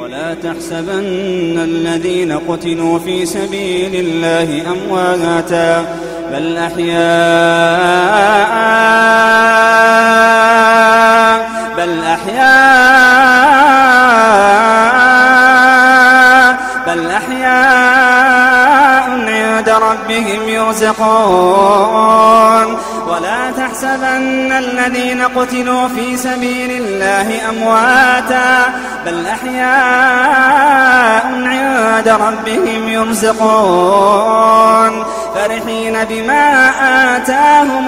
ولا تحسبن الذين قتلوا في سبيل الله أمواتا بل أحياء عند ربهم يرزقون ولا تحسبن الذين قتلوا في سبيل الله أمواتا بل أحياء عند ربهم يرزقون فرحين بما آتاهم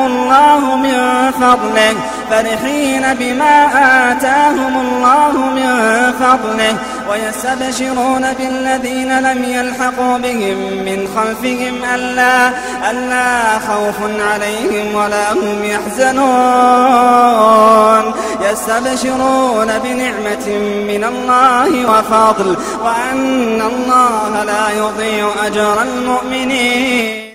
الله من فضله ويستبشرون بالذين لم يلحقوا بهم من خلفهم ألا خوف عليهم ولا هم يحزنون يستبشرون بنعمة من الله وفضل وأن الله لا يضيع أجر المؤمنين.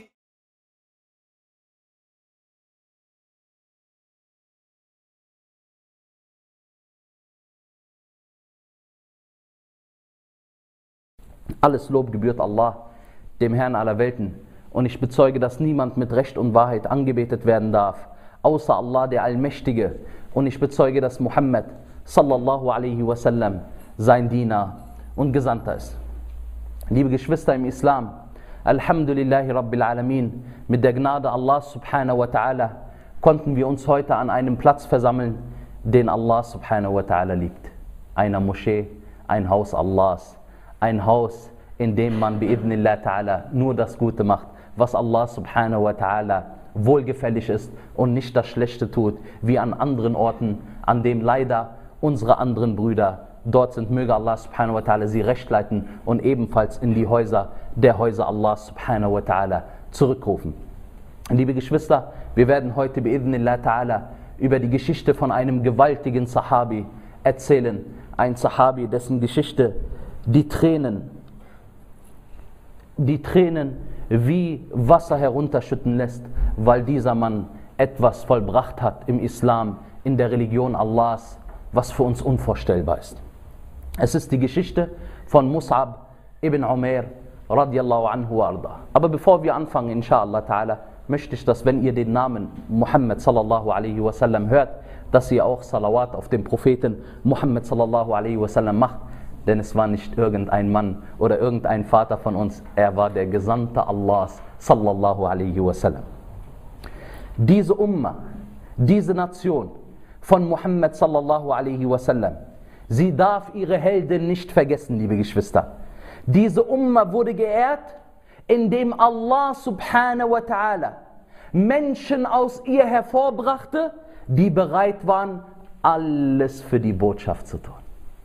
Alles Lob gebührt Allah, dem Herrn aller Welten, und ich bezeuge, dass niemand mit Recht und Wahrheit angebetet werden darf, außer Allah, der Allmächtige, und ich bezeuge, dass Muhammad sallallahu alaihi wasallam sein Diener und Gesandter ist. Liebe Geschwister im Islam, Alhamdulillahi Rabbil Alamin, mit der Gnade Allah subhanahu wa ta'ala konnten wir uns heute an einem Platz versammeln, den Allah subhanahu wa ta'ala liebt. Einer Moschee, ein Haus Allahs. Ein Haus, in dem man bi'idhnillah ta'ala nur das Gute macht, was Allah subhanahu wa ta'ala wohlgefällig ist und nicht das Schlechte tut, wie an anderen Orten, an dem leider unsere anderen Brüder dort sind. Möge Allah subhanahu wa ta'ala sie recht leiten und ebenfalls in die Häuser Allah subhanahu wa ta'ala zurückrufen. Liebe Geschwister, wir werden heute bi'idhnillah ta'ala über die Geschichte von einem gewaltigen Sahabi erzählen. Ein Sahabi, dessen Geschichte die Tränen wie Wasser herunterschütten lässt, weil dieser Mann etwas vollbracht hat im Islam, in der Religion Allahs, was für uns unvorstellbar ist. Es ist die Geschichte von Mus'ab ibn Umair radiallahu anhu wa arda. Aber bevor wir anfangen, inshallah ta'ala, möchte ich, dass, wenn ihr den Namen Muhammad sallallahu alaihi wasallam hört, dass ihr auch Salawat auf den Propheten Muhammad sallallahu alaihi wasallam macht. Denn es war nicht irgendein Mann oder irgendein Vater von uns, er war der Gesandte Allahs sallallahu alaihi wasallam. Diese Umma, diese Nation von Muhammad sallallahu alaihi wasallam, sie darf ihre Heldin nicht vergessen, liebe Geschwister. Diese Umma wurde geehrt, indem Allah subhanahu wa ta'ala Menschen aus ihr hervorbrachte, die bereit waren, alles für die Botschaft zu tun.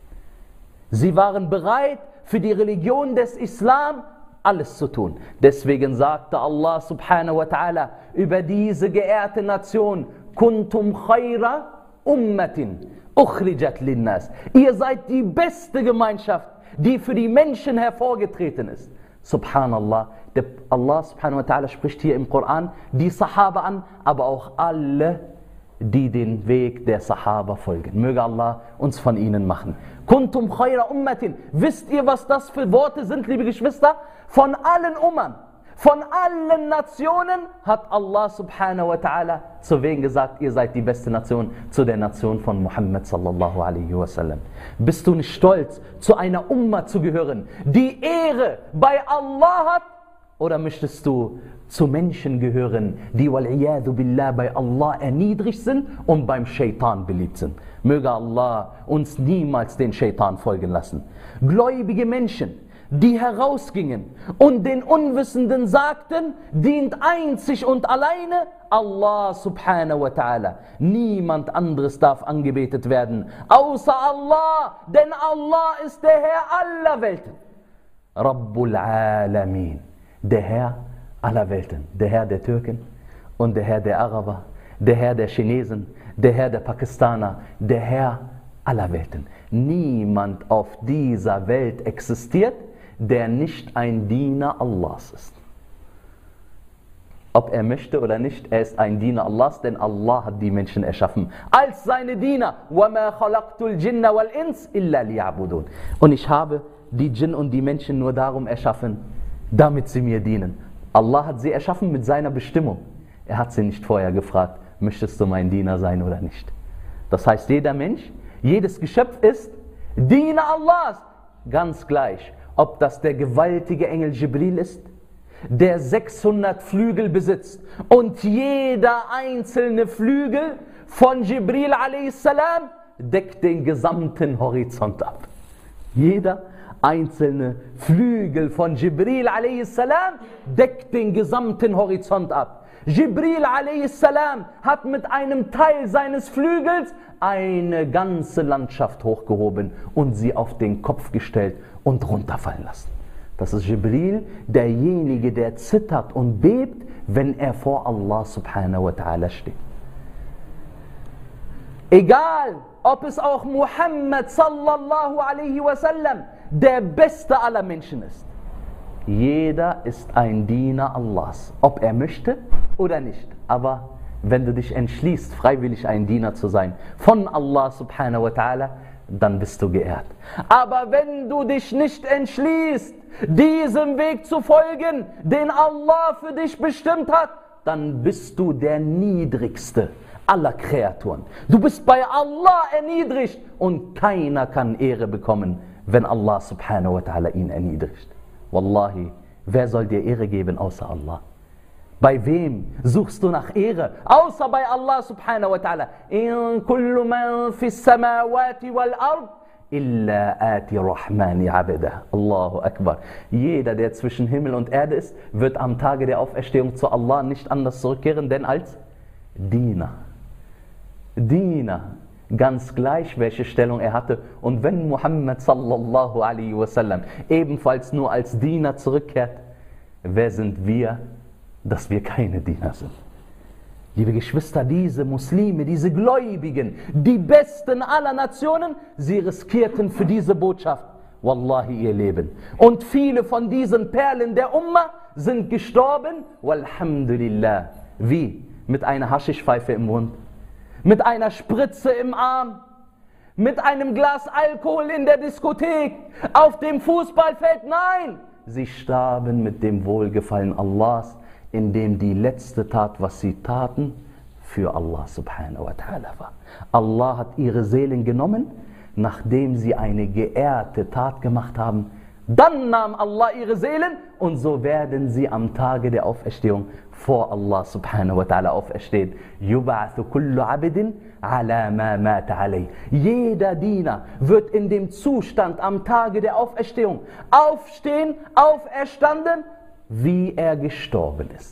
Sie waren bereit, für die Religion des Islam alles zu tun. Deswegen sagte Allah subhanahu wa ta'ala über diese geehrte Nation: Kuntum khayra ummatin ukhrijat linnas. Ihr seid die beste Gemeinschaft, die für die Menschen hervorgetreten ist. Subhanallah, Allah subhanahu wa ta'ala spricht hier im Koran die Sahaba an, aber auch alle, die den Weg der Sahaba folgen. Möge Allah uns von ihnen machen. Kuntum khayra ummatin. Wisst ihr, was das für Worte sind, liebe Geschwister? Von allen Ummern, von allen Nationen hat Allah subhanahu wa ta'ala zu wen gesagt, ihr seid die beste Nation? Zu der Nation von Muhammad sallallahu alaihi wasallam. Bist du nicht stolz, zu einer Umma zu gehören, die Ehre bei Allah hat? Oder möchtest du zu Menschen gehören, die wal'iyadu billah bei Allah erniedrigt sind und beim Shaitan beliebt sind? Möge Allah uns niemals den Shaitan folgen lassen. Gläubige Menschen, die herausgingen und den Unwissenden sagten, dient einzig und alleine Allah subhanahu wa ta'ala. Niemand anderes darf angebetet werden, außer Allah, denn Allah ist der Herr aller Welten. Rabbul Alamin, der Herr aller Welten, der Herr der Türken und der Herr der Araber, der Herr der Chinesen, der Herr der Pakistaner, der Herr aller Welten. Niemand auf dieser Welt existiert, der nicht ein Diener Allahs ist. Ob er möchte oder nicht, er ist ein Diener Allahs, denn Allah hat die Menschen erschaffen als seine Diener. وَمَا خَلَقْتُ الْجِنَّ وَالْإِنسِ إِلَّا لِيَعْبُدُونَ. Und ich habe die Djinn und die Menschen nur darum erschaffen, damit sie mir dienen. Allah hat sie erschaffen mit seiner Bestimmung. Er hat sie nicht vorher gefragt, möchtest du mein Diener sein oder nicht. Das heißt, jeder Mensch, jedes Geschöpf ist Diener Allahs. Ganz gleich, ob das der gewaltige Engel Jibril ist, der 600 Flügel besitzt und jeder einzelne Flügel von Jibril a.s. deckt den gesamten Horizont ab. Jeder einzelne Flügel von Jibril a.s. deckt den gesamten Horizont ab. Jibril a.s. hat mit einem Teil seines Flügels eine ganze Landschaft hochgehoben und sie auf den Kopf gestellt und runterfallen lassen. Das ist Jibril, derjenige, der zittert und bebt, wenn er vor Allah subhanahu wa ta'ala steht. Egal, ob es auch Muhammad sallallahu alaihi wasallam, der beste aller Menschen ist. Jeder ist ein Diener Allahs, ob er möchte oder nicht. Aber wenn du dich entschließt, freiwillig ein Diener zu sein von Allah subhanahu wa ta'ala, dann bist du geehrt. Aber wenn du dich nicht entschließt, diesem Weg zu folgen, den Allah für dich bestimmt hat, dann bist du der niedrigste aller Kreaturen. Du bist bei Allah erniedrigt und keiner kann Ehre bekommen, wenn Allah subhanahu wa ta'ala ihn erniedrigt. Wallahi, wer soll dir Ehre geben außer Allah? Bei wem suchst du nach Ehre? Außer bei Allah subhanahu wa ta'ala. In kullu man fis samawati wal ard illa ati rahmani abda. Allahu Akbar. Jeder, der zwischen Himmel und Erde ist, wird am Tage der Auferstehung zu Allah nicht anders zurückkehren, denn als Diener. Diener. Ganz gleich, welche Stellung er hatte. Und wenn Muhammad sallallahu alaihi wasallam ebenfalls nur als Diener zurückkehrt, wer sind wir, dass wir keine Diener sind? Liebe Geschwister, diese Muslime, diese Gläubigen, die Besten aller Nationen, sie riskierten für diese Botschaft, wallahi, ihr Leben. Und viele von diesen Perlen der Umma sind gestorben, walhamdulillah. Wie? Mit einer Haschischpfeife im Mund, mit einer Spritze im Arm, mit einem Glas Alkohol in der Diskothek, auf dem Fußballfeld. Nein! Sie starben mit dem Wohlgefallen Allahs, indem die letzte Tat, was sie taten, für Allah subhanahu wa ta'ala war. Allah hat ihre Seelen genommen, nachdem sie eine geehrte Tat gemacht haben. Dann nahm Allah ihre Seelen und so werden sie am Tage der Auferstehung vor Allah subhanahu wa ta'ala auferstehen. Yub'athu kullu abidin ala ma mata alayh. Jeder Diener wird in dem Zustand am Tage der Auferstehung aufstehen, auferstanden, wie er gestorben ist.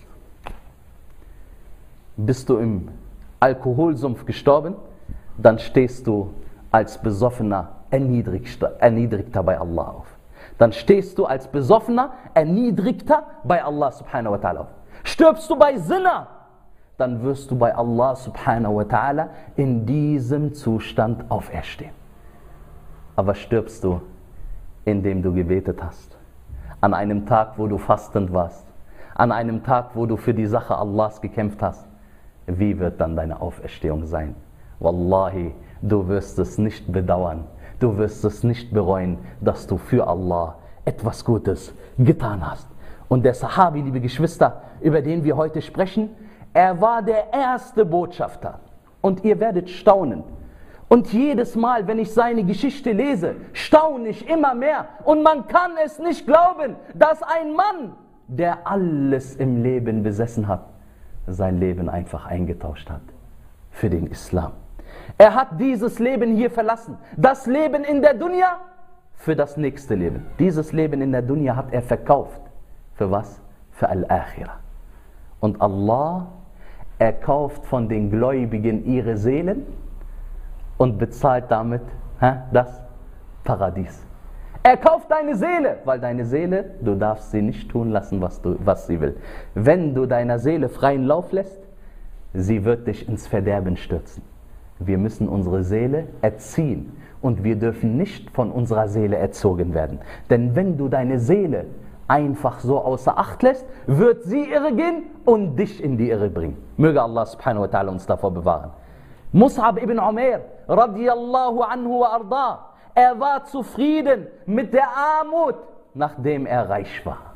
Bist du im Alkoholsumpf gestorben, dann stehst du als Besoffener Erniedrigter bei Allah auf. Dann stehst du als Besoffener Erniedrigter bei Allah subhanahu wa ta'ala auf. Stirbst du bei Sinner, dann wirst du bei Allah subhanahu wa ta'ala in diesem Zustand auferstehen. Aber stirbst du, indem du gebetet hast, an einem Tag, wo du fastend warst, an einem Tag, wo du für die Sache Allahs gekämpft hast, wie wird dann deine Auferstehung sein? Wallahi, du wirst es nicht bedauern, du wirst es nicht bereuen, dass du für Allah etwas Gutes getan hast. Und der Sahabi, liebe Geschwister, über den wir heute sprechen, er war der erste Botschafter. Und ihr werdet staunen. Und jedes Mal, wenn ich seine Geschichte lese, staune ich immer mehr. Und man kann es nicht glauben, dass ein Mann, der alles im Leben besessen hat, sein Leben einfach eingetauscht hat für den Islam. Er hat dieses Leben hier verlassen, das Leben in der Dunya, für das nächste Leben. Dieses Leben in der Dunya hat er verkauft. Für was? Für Al-Akhirah. Und Allah, er kauft von den Gläubigen ihre Seelen und bezahlt damit das Paradies. Er kauft deine Seele, weil deine Seele, du darfst sie nicht tun lassen, was sie will. Wenn du deiner Seele freien Lauf lässt, sie wird dich ins Verderben stürzen. Wir müssen unsere Seele erziehen und wir dürfen nicht von unserer Seele erzogen werden. Denn wenn du deine Seele einfach so außer Acht lässt, wird sie irre gehen und dich in die Irre bringen. Möge Allah subhanahu wa ta'ala uns davor bewahren. Mus'ab ibn Umair radiyallahu anhu wa arda, er war zufrieden mit der Armut, nachdem er reich war.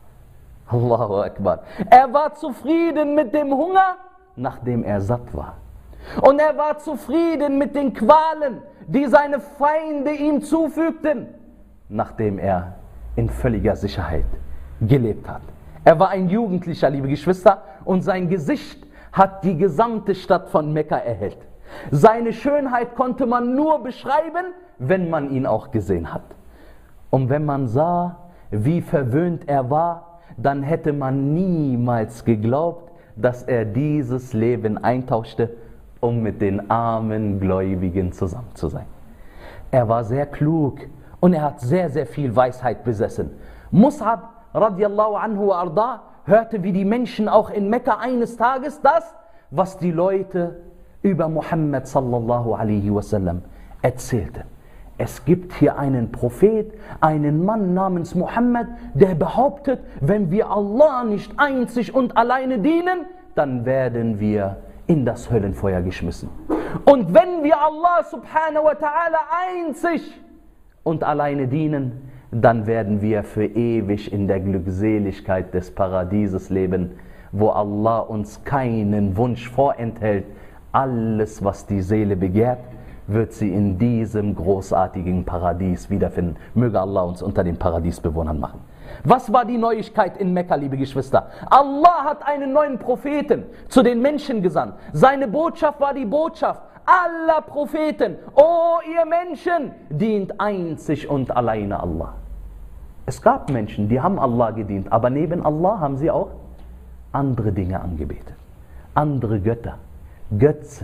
Allahu Akbar. Er war zufrieden mit dem Hunger, nachdem er satt war. Und er war zufrieden mit den Qualen, die seine Feinde ihm zufügten, nachdem er in völliger Sicherheit gelebt hat. Er war ein Jugendlicher, liebe Geschwister, und sein Gesicht hat die gesamte Stadt von Mekka erhellt. Seine Schönheit konnte man nur beschreiben, wenn man ihn auch gesehen hat. Und wenn man sah, wie verwöhnt er war, dann hätte man niemals geglaubt, dass er dieses Leben eintauschte, um mit den armen Gläubigen zusammen zu sein. Er war sehr klug und er hat sehr, sehr viel Weisheit besessen. Mus'ab radiallahu anhu wa arda hörte, wie die Menschen auch in Mekka eines Tages das, was die Leute über Muhammad sallallahu alaihi wasallam erzählten. Es gibt hier einen Prophet, einen Mann namens Muhammad, der behauptet, wenn wir Allah nicht einzig und alleine dienen, dann werden wir in das Höllenfeuer geschmissen. Und wenn wir Allah subhanahu wa ta'ala einzig und alleine dienen, dann werden wir für ewig in der Glückseligkeit des Paradieses leben, wo Allah uns keinen Wunsch vorenthält. Alles, was die Seele begehrt, wird sie in diesem großartigen Paradies wiederfinden. Möge Allah uns unter den Paradiesbewohnern machen. Was war die Neuigkeit in Mekka, liebe Geschwister? Allah hat einen neuen Propheten zu den Menschen gesandt. Seine Botschaft war die Botschaft aller Propheten. O ihr Menschen, dient einzig und alleine Allah. Es gab Menschen, die haben Allah gedient, aber neben Allah haben sie auch andere Dinge angebetet. Andere Götter, Götzen,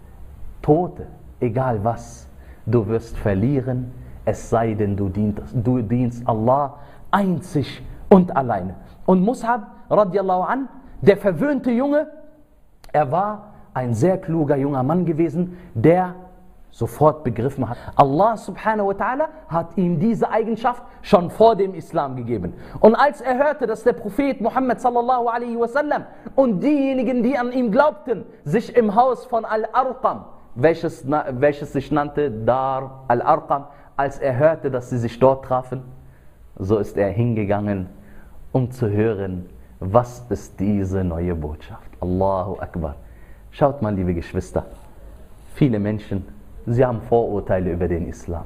Tote, egal was. Du wirst verlieren, es sei denn, du dienst Allah einzig und alleine. Und Mus'ab radiallahu an, der verwöhnte Junge, er war ein sehr kluger junger Mann gewesen, der sofort begriffen hat, Allah subhanahu wa ta'ala hat ihm diese Eigenschaft schon vor dem Islam gegeben. Und als er hörte, dass der Prophet Muhammad sallallahu alaihi wasallam und diejenigen, die an ihm glaubten, sich im Haus von Al-Arqam, welches sich nannte Dar Al-Arqam, als er hörte, dass sie sich dort trafen, so ist er hingegangen, um zu hören, was ist diese neue Botschaft. Allahu Akbar. Schaut mal, liebe Geschwister, viele Menschen, sie haben Vorurteile über den Islam.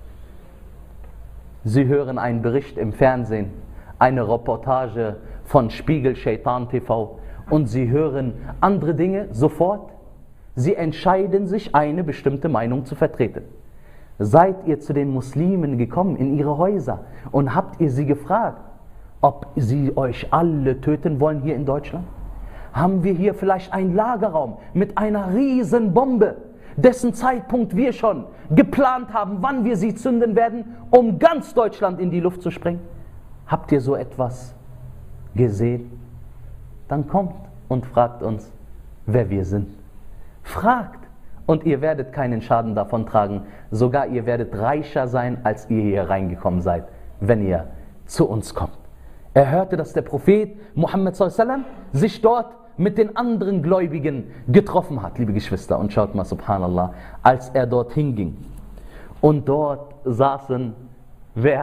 Sie hören einen Bericht im Fernsehen, eine Reportage von Spiegel Shaitan TV und sie hören andere Dinge sofort. Sie entscheiden sich, eine bestimmte Meinung zu vertreten. Seid ihr zu den Muslimen gekommen in ihre Häuser und habt ihr sie gefragt, ob sie euch alle töten wollen hier in Deutschland? Haben wir hier vielleicht einen Lagerraum mit einer riesen Bombe, dessen Zeitpunkt wir schon geplant haben, wann wir sie zünden werden, um ganz Deutschland in die Luft zu sprengen? Habt ihr so etwas gesehen? Dann kommt und fragt uns, wer wir sind. Fragt und ihr werdet keinen Schaden davon tragen. Sogar ihr werdet reicher sein, als ihr hier reingekommen seid, wenn ihr zu uns kommt. Er hörte, dass der Prophet Muhammad sallallahu alaihi wasallam sich dort mit den anderen Gläubigen getroffen hat, liebe Geschwister. Und schaut mal, subhanallah, als er dorthin ging und dort saßen, wer?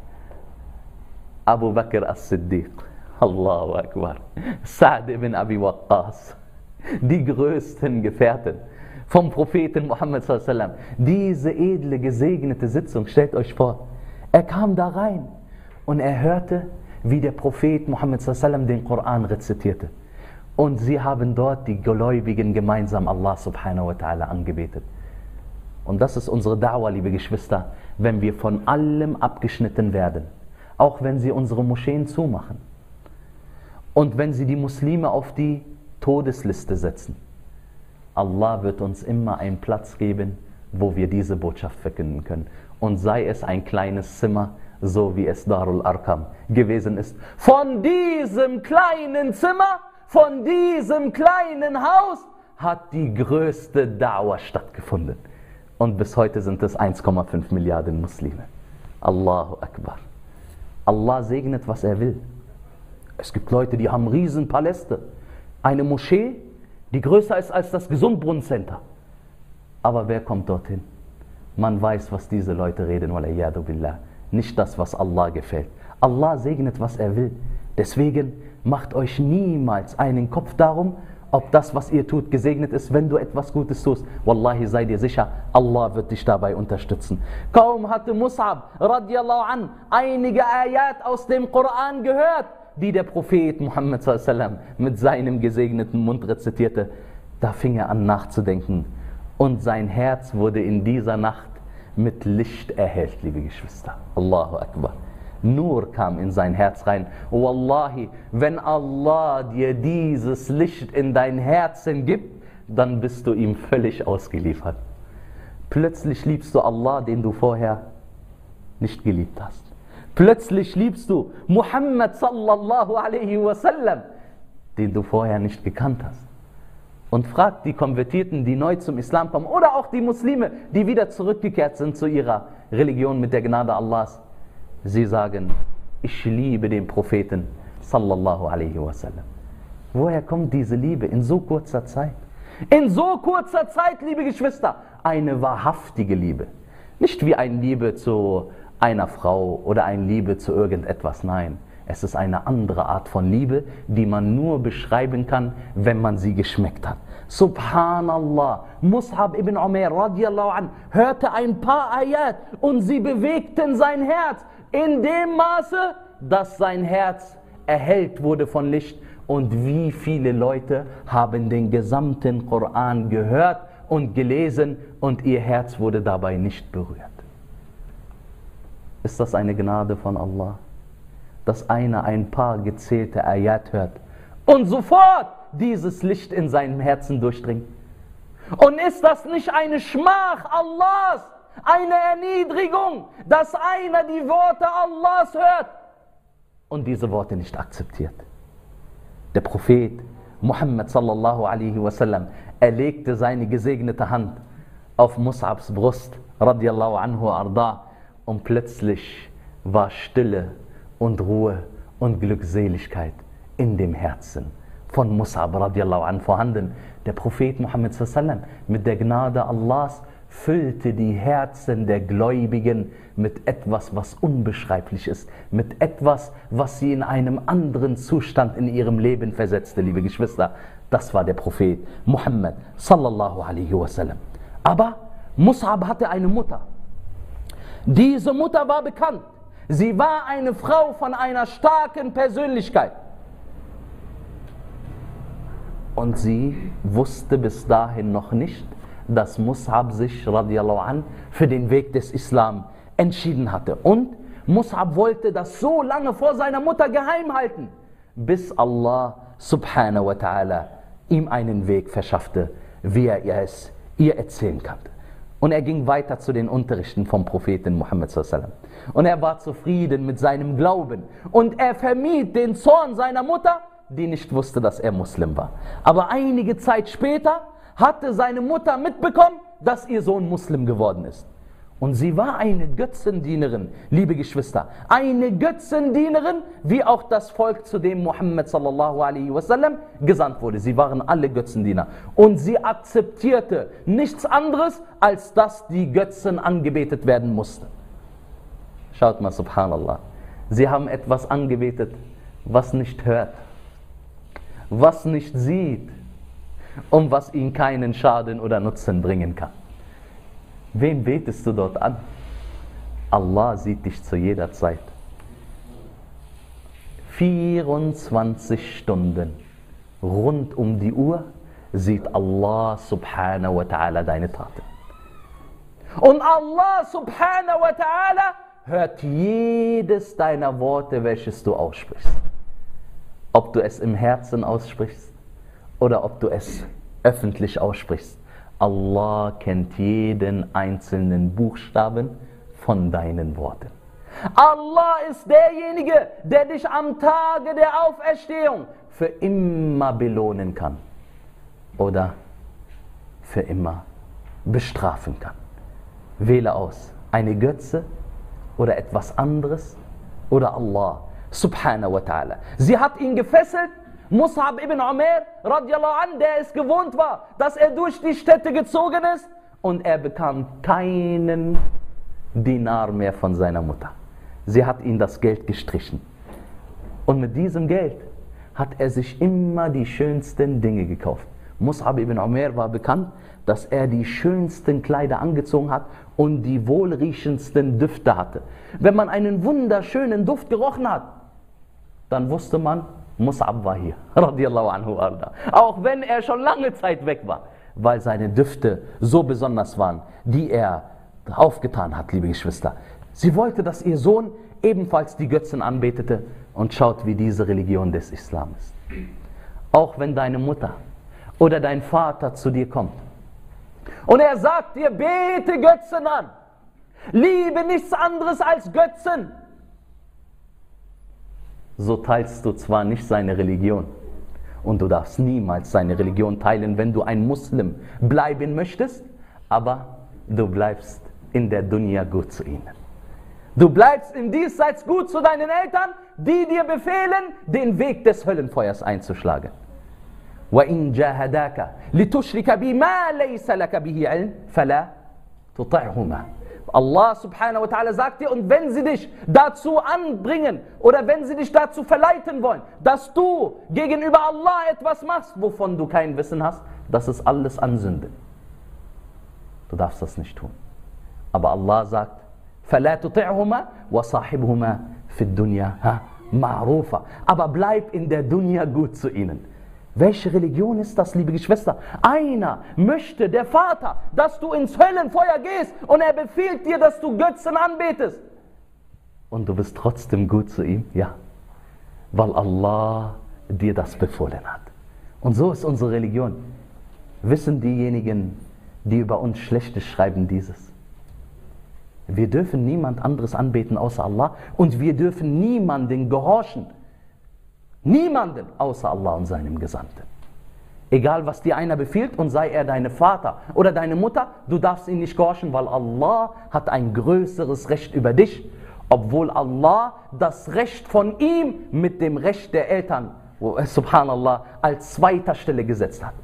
Abu Bakr as-Siddiq, Allahu Akbar, Sa'd ibn Abi Waqqas, die größten Gefährten vom Propheten Muhammad sallallahu alaihi wasallam. Diese edle, gesegnete Sitzung, stellt euch vor, er kam da rein und er hörte, wie der Prophet Muhammad sallallahu alaihi wasallam den Koran rezitierte. Und sie haben dort, die Gläubigen, gemeinsam Allah subhanahu wa ta'ala angebetet. Und das ist unsere Da'wah, liebe Geschwister, wenn wir von allem abgeschnitten werden. Auch wenn sie unsere Moscheen zumachen. Und wenn sie die Muslime auf die Todesliste setzen. Allah wird uns immer einen Platz geben, wo wir diese Botschaft verkünden können. Und sei es ein kleines Zimmer, so wie es Darul Arqam gewesen ist. Von diesem kleinen Zimmer, von diesem kleinen Haus hat die größte Da'wah stattgefunden. Und bis heute sind es 1,5 Milliarden Muslime. Allahu Akbar. Allah segnet, was er will. Es gibt Leute, die haben riesen Paläste. Eine Moschee, die größer ist als das Gesundbrunnencenter. Aber wer kommt dorthin? Man weiß, was diese Leute reden, waliyadu billah. Nicht das, was Allah gefällt. Allah segnet, was er will. Deswegen macht euch niemals einen Kopf darum, ob das, was ihr tut, gesegnet ist, wenn du etwas Gutes tust. Wallahi, sei dir sicher, Allah wird dich dabei unterstützen. Kaum hatte Mus'ab radiallahu an einige Ayat aus dem Koran gehört, die der Prophet Muhammad sallallahu alaihi wasallam mit seinem gesegneten Mund rezitierte, da fing er an nachzudenken. Und sein Herz wurde in dieser Nacht mit Licht erhellt, liebe Geschwister. Allahu Akbar. Nur kam in sein Herz rein. Wallahi, wenn Allah dir dieses Licht in dein Herzen gibt, dann bist du ihm völlig ausgeliefert. Plötzlich liebst du Allah, den du vorher nicht geliebt hast. Plötzlich liebst du Muhammad sallallahu alaihi wasallam, den du vorher nicht gekannt hast. Und fragt die Konvertierten, die neu zum Islam kommen, oder auch die Muslime, die wieder zurückgekehrt sind zu ihrer Religion mit der Gnade Allahs. Sie sagen, ich liebe den Propheten sallallahu alaihi wasallam. Woher kommt diese Liebe in so kurzer Zeit? In so kurzer Zeit, liebe Geschwister, eine wahrhaftige Liebe. Nicht wie eine Liebe zu einer Frau oder eine Liebe zu irgendetwas, nein. Es ist eine andere Art von Liebe, die man nur beschreiben kann, wenn man sie geschmeckt hat. Subhanallah, Mus'ab ibn Umair radiallahu an hörte ein paar Ayat und sie bewegten sein Herz in dem Maße, dass sein Herz erhellt wurde von Licht. Und wie viele Leute haben den gesamten Koran gehört und gelesen und ihr Herz wurde dabei nicht berührt. Ist das eine Gnade von Allah? Dass einer ein paar gezählte Ayat hört und sofort dieses Licht in seinem Herzen durchdringt. Und ist das nicht eine Schmach Allahs, eine Erniedrigung, dass einer die Worte Allahs hört und diese Worte nicht akzeptiert? Der Prophet Muhammad sallallahu alaihi wasallam, er legte seine gesegnete Hand auf Mus'abs Brust, radiallahu anhu arda, und plötzlich war Stille und Ruhe und Glückseligkeit in dem Herzen von Mus'ab radiallahu an vorhanden. Der Prophet Muhammad sallallahu alaihi wasallam mit der Gnade Allahs füllte die Herzen der Gläubigen mit etwas, was unbeschreiblich ist, mit etwas, was sie in einem anderen Zustand in ihrem Leben versetzte, liebe Geschwister. Das war der Prophet Muhammad sallallahu alaihi wasallam. Aber Mus'ab hatte eine Mutter. Diese Mutter war bekannt. Sie war eine Frau von einer starken Persönlichkeit. Und sie wusste bis dahin noch nicht, dass Mus'ab sich radiallahu an für den Weg des Islam entschieden hatte. Und Mus'ab wollte das so lange vor seiner Mutter geheim halten, bis Allah subhanahu wa ta'ala ihm einen Weg verschaffte, wie er es ihr erzählen konnte. Und er ging weiter zu den Unterrichten vom Propheten Muhammad sallallahu alaihi wasallam. Und er war zufrieden mit seinem Glauben. Und er vermied den Zorn seiner Mutter, die nicht wusste, dass er Muslim war. Aber einige Zeit später hatte seine Mutter mitbekommen, dass ihr Sohn Muslim geworden ist. Und sie war eine Götzendienerin, liebe Geschwister. Eine Götzendienerin, wie auch das Volk, zu dem Muhammad sallallahu alaihi wasallam gesandt wurde. Sie waren alle Götzendiener. Und sie akzeptierte nichts anderes, als dass die Götzen angebetet werden mussten. Schaut mal, subhanallah. Sie haben etwas angebetet, was nicht hört, was nicht sieht und was ihnen keinen Schaden oder Nutzen bringen kann. Wen betest du dort an? Allah sieht dich zu jeder Zeit. 24 Stunden rund um die Uhr sieht Allah subhanahu wa ta'ala deine Taten. Und Allah subhanahu wa ta'ala hört jedes deiner Worte, welches du aussprichst. Ob du es im Herzen aussprichst oder ob du es öffentlich aussprichst. Allah kennt jeden einzelnen Buchstaben von deinen Worten. Allah ist derjenige, der dich am Tage der Auferstehung für immer belohnen kann oder für immer bestrafen kann. Wähle aus, eine Götze oder etwas anderes, oder Allah subhanahu wa ta'ala. Sie hat ihn gefesselt. Mus'ab ibn Umair radiallahu an, der es gewohnt war, dass er durch die Städte gezogen ist, und er bekam keinen Dinar mehr von seiner Mutter. Sie hat ihm das Geld gestrichen. Und mit diesem Geld hat er sich immer die schönsten Dinge gekauft. Mus'ab ibn Umair war bekannt, dass er die schönsten Kleider angezogen hat und die wohlriechendsten Düfte hatte. Wenn man einen wunderschönen Duft gerochen hat, dann wusste man, Mus'ab war hier, radiallahu anhu arda. Auch wenn er schon lange Zeit weg war, weil seine Düfte so besonders waren, die er aufgetan hat, liebe Geschwister. Sie wollte, dass ihr Sohn ebenfalls die Götzen anbetete, und schaut, wie diese Religion des Islam ist. Auch wenn deine Mutter oder dein Vater zu dir kommt und er sagt dir, bete Götzen an, liebe nichts anderes als Götzen, so teilst du zwar nicht seine Religion, und du darfst niemals seine Religion teilen, wenn du ein Muslim bleiben möchtest, aber du bleibst in der Dunya gut zu ihnen. Du bleibst im Diesseits gut zu deinen Eltern, die dir befehlen, den Weg des Höllenfeuers einzuschlagen. وَإِنْ جَاهَدَاكَ لِتُشْرِكَ بِمَا لَيْسَ لَكَ بِهِ عِلْمٌ فَلَا تُطِعْهُمَا. Allah subhanahu wa ta'ala sagt dir, und wenn sie dich dazu anbringen oder wenn sie dich dazu verleiten wollen, dass du gegenüber Allah etwas machst, wovon du kein Wissen hast, das ist alles an Sünde. Du darfst das nicht tun. Aber Allah sagt, فَلَا تُطِعْهُمَا وَصَاحِبْهُمَا فِي الدُّنْيَا مَعْرُوفًا. Aber bleib in der Dunya gut zu ihnen. Welche Religion ist das, liebe Geschwister? Einer möchte, der Vater, dass du ins Höllenfeuer gehst, und er befiehlt dir, dass du Götzen anbetest. Und du bist trotzdem gut zu ihm? Ja, weil Allah dir das befohlen hat. Und so ist unsere Religion. Wissen diejenigen, die über uns Schlechtes schreiben, dieses? Wir dürfen niemand anderes anbeten außer Allah, und wir dürfen niemanden gehorchen. Niemanden außer Allah und seinem Gesandten. Egal, was dir einer befiehlt, und sei er dein Vater oder deine Mutter, du darfst ihn nicht gehorchen, weil Allah hat ein größeres Recht über dich, obwohl Allah das Recht von ihm mit dem Recht der Eltern, subhanallah, als zweiter Stelle gesetzt hat.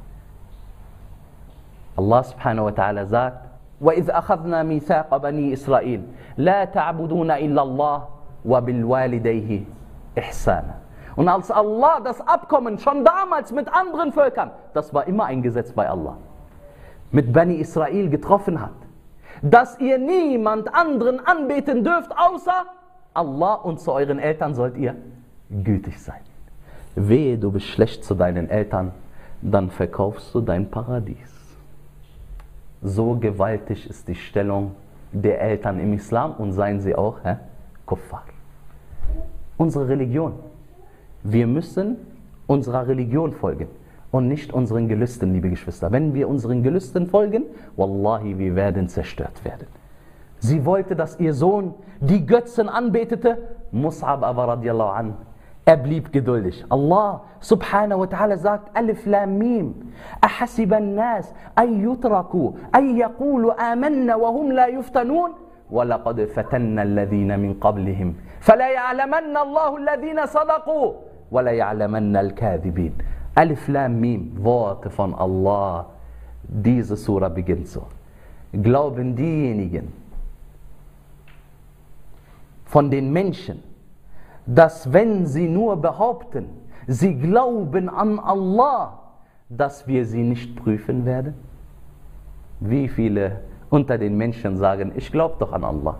Allah subhanahu wa ta'ala sagt, وَإِذْ أَخَذْنَا مِيثَاقَ بَنِي إِسْرَائِيلَ لَا تَعْبُدُونَ إِلَّا اللَّهَ وَبِالْوَالِدَيْهِ إِحْسَانًا. Und als Allah das Abkommen schon damals mit anderen Völkern, das war immer ein Gesetz bei Allah, mit Bani Israel getroffen hat, dass ihr niemand anderen anbeten dürft außer Allah, und zu euren Eltern sollt ihr gütig sein. Wehe, du bist schlecht zu deinen Eltern, dann verkaufst du dein Paradies. So gewaltig ist die Stellung der Eltern im Islam, und seien sie auch Kuffar. Unsere Religion. Wir müssen unserer Religion folgen und nicht unseren Gelüsten, liebe Geschwister. Wenn wir unseren Gelüsten folgen, wallahi, wir werden zerstört werden. Sie wollte, dass ihr Sohn die Götzen anbetete. Mus'ab aber radiallahu an, er blieb geduldig. Allah subhanahu wa ta'ala sagt, Alif Lam Mim, أَحَسِبَ النَّاسِ أَن يُتْرَكُوا أَن يَقُولُوا آمَنَّا وَهُمْ لَا يُفْتَنُونَ وَلَقَدْ فَتَنَّا الَّذِينَ مِنْ قَبْلِهِمْ فَلَا يَعْلَمَنَّ اللَّهُ الَّذِينَ صَدَقُوا وَلَا يَعْلَمَنَّ الْكَاذِبِينَ. Alif Lam Mim, Worte von Allah. Diese Sura beginnt so. Glauben diejenigen von den Menschen, dass wenn sie nur behaupten, sie glauben an Allah, dass wir sie nicht prüfen werden? Wie viele unter den Menschen sagen, ich glaube doch an Allah?